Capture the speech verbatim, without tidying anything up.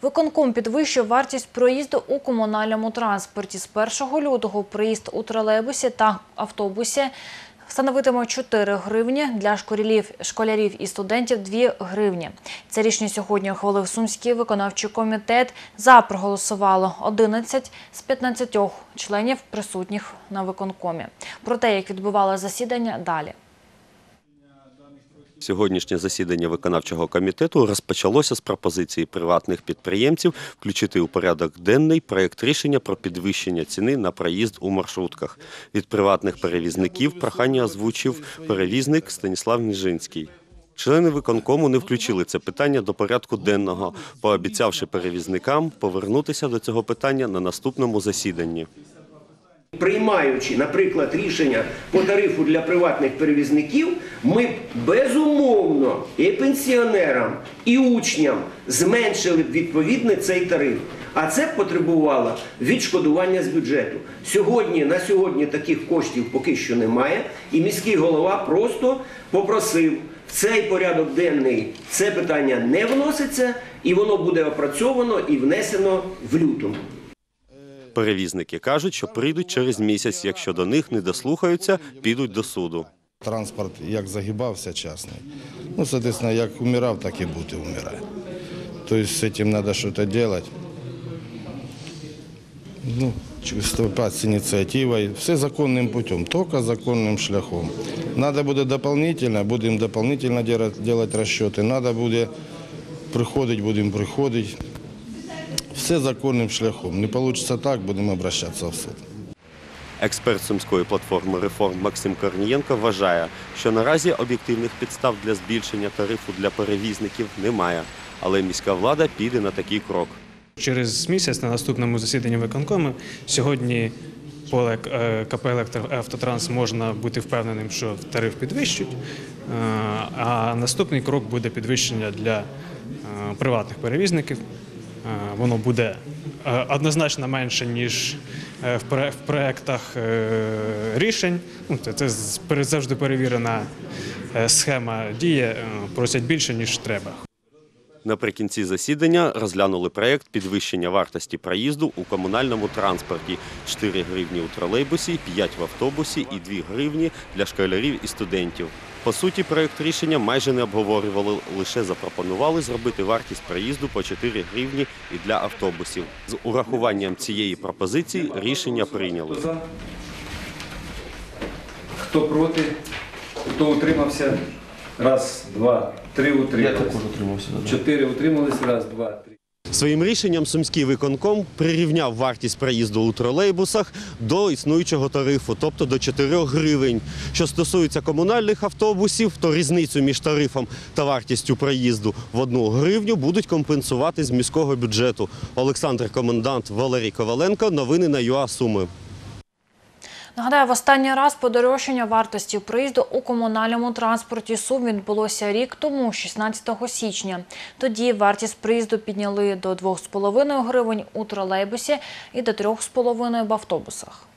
Виконком підвищив вартість проїзду у комунальному транспорті. З першого лютого проїзд у тролейбусі та автобусі становитиме чотири гривні, для школярів, школярів і студентів – дві гривні. Це рішення сьогодні ухвалив Сумський виконавчий комітет. За проголосувало одинадцять з п'ятнадцяти членів, присутніх на виконкомі. Про те, як відбувало засідання, далі. Сьогоднішнє засідання виконавчого комітету розпочалося з пропозиції приватних підприємців включити у порядок денний проєкт рішення про підвищення ціни на проїзд у маршрутках. Від приватних перевізників прохання озвучив перевізник Станіслав Ніжинський. Члени виконкому не включили це питання до порядку денного, пообіцявши перевізникам повернутися до цього питання на наступному засіданні. Приймаючи, наприклад, рішення по тарифу для приватних перевізників, ми б безумовно і пенсіонерам, і учням зменшили б відповідно цей тариф. А це б потребувало відшкодування з бюджету. Сьогодні, на сьогодні таких коштів поки що немає, і міський голова просто попросив в цей порядок денний це питання не вноситься, і воно буде опрацьовано і внесено в лютому. Перевізники кажуть, що прийдуть через місяць, якщо до них не дослухаються, підуть до суду. Транспорт як загибався частний, ну, соответственно, як умирав, так і буде умирає. Тобто з цим треба щось робити. Ну, виступати з ініціативою, все законним путем, тільки законним шляхом. Треба буде дополнительно, будемо дополнительно робити розчоти, треба буде приходити, будемо приходити. Все законним шляхом. Не вийде так, будемо обращатися в суд. Експерт Сумської платформи реформ Максим Корнієнко вважає, що наразі об'єктивних підстав для збільшення тарифу для перевізників немає, але міська влада піде на такий крок. Через місяць на наступному засіданні виконкому сьогодні по КП «Електроавтотранс» можна бути впевненим, що тариф підвищують, а наступний крок буде підвищення для приватних перевізників. Воно буде однозначно менше, ніж в проєктах рішень. Це завжди перевірена схема дії, просять більше, ніж треба. Наприкінці засідання розглянули проєкт підвищення вартості проїзду у комунальному транспорті – чотири гривні у тролейбусі, п'ять в автобусі і дві гривні для школярів і студентів. По суті, проєкт рішення майже не обговорювали, лише запропонували зробити вартість проїзду по чотири гривні і для автобусів. З урахуванням цієї пропозиції рішення прийняли. Хто проти, хто утримався? Раз, два, три утрималися. Я також утримався. Чотири утрималися, раз, два, три. Своїм рішенням Сумський виконком прирівняв вартість проїзду у тролейбусах до існуючого тарифу, тобто до чотирьох гривень. Що стосується комунальних автобусів, то різницю між тарифом та вартістю проїзду в одну гривню будуть компенсувати з міського бюджету. Олександр Комендант, Валерій Коваленко. Новини на ЮА Суми. Нагадаю, в останній раз подорожчання вартості проїзду у комунальному транспорті Сум відбулося рік тому, шістнадцятого січня. Тоді вартість проїзду підняли до двох з половиною гривень у тролейбусі і до трьох з половиною в автобусах.